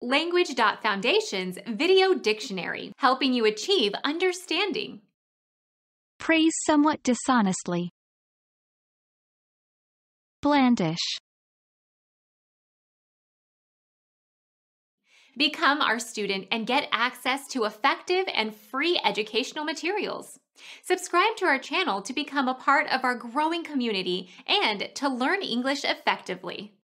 Language.Foundation's Video Dictionary, helping you achieve understanding. Praise somewhat dishonestly. Blandish. Become our student and get access to effective and free educational materials. Subscribe to our channel to become a part of our growing community and to learn English effectively.